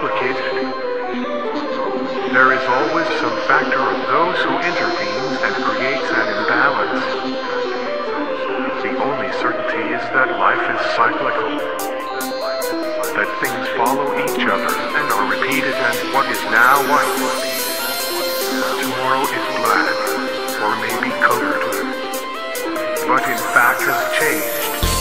complicated. There is always some factor of those who intervenes and creates an imbalance. The only certainty is that life is cyclical, that things follow each other and are repeated, and what is now white, tomorrow is black, or maybe colored, but in fact has changed.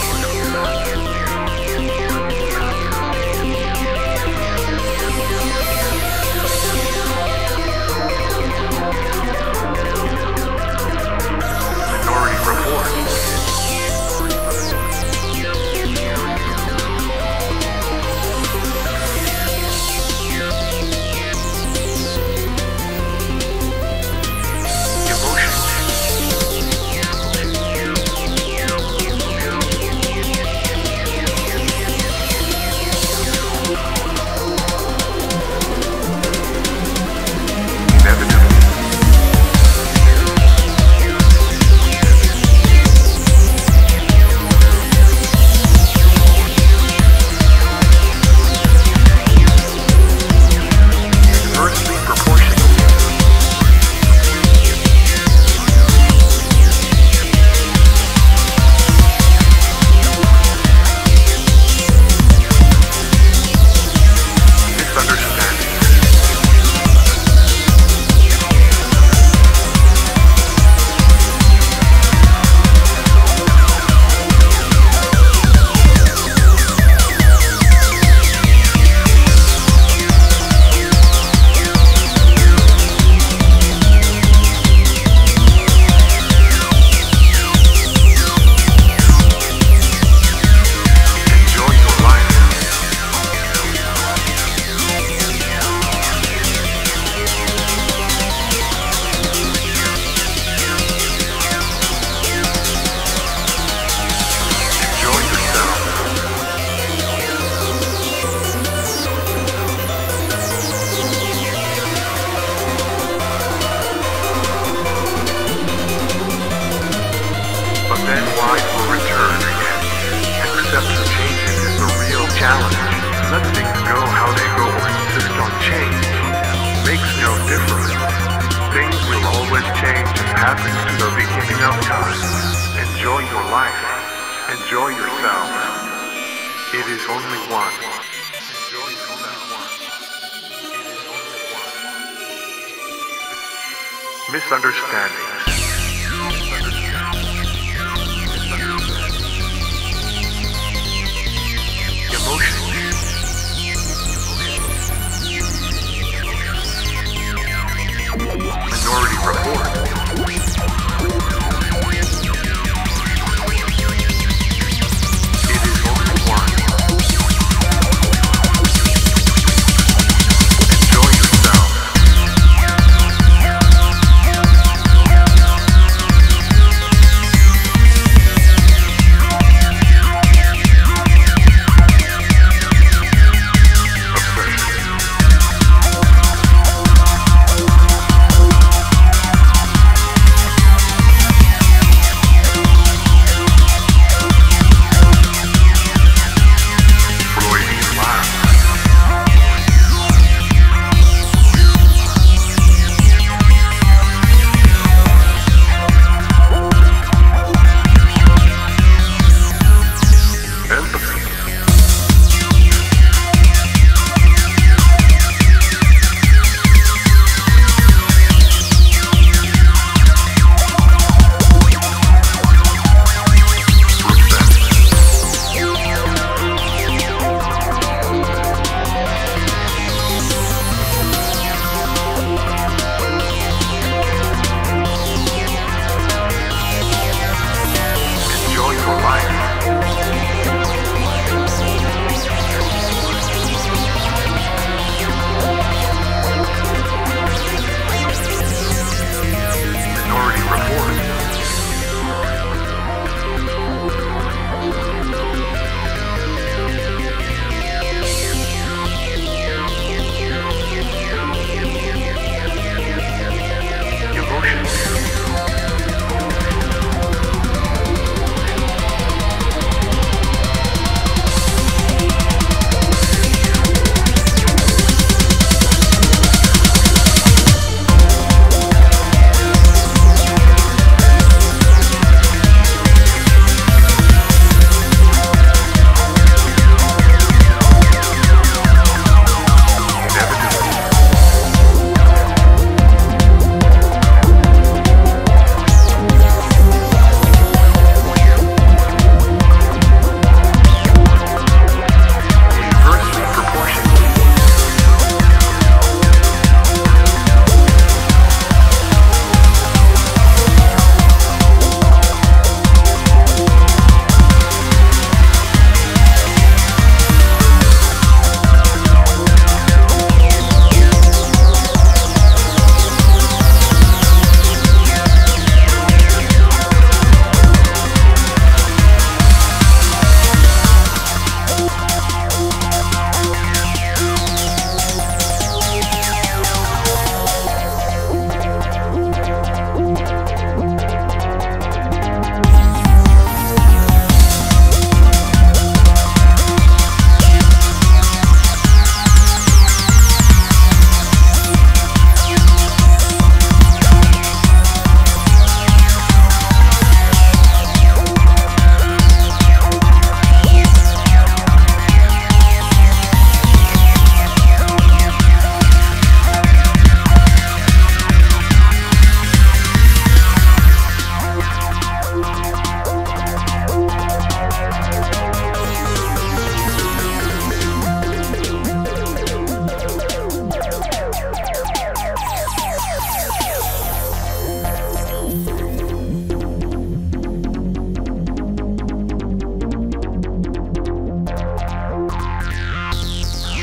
Then life will return again. Accepting changes is the real challenge. Let things go how they go or insist on change. Makes no difference. Things will always change and happen to the beginning of time. Enjoy your life. Enjoy yourself. It is only one. Enjoy yourself. It is only one. Misunderstandings. Minority Report. It is only one. Enjoy yourself.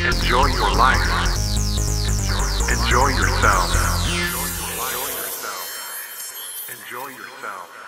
Enjoy your life. Enjoy yourself. Enjoy yourself.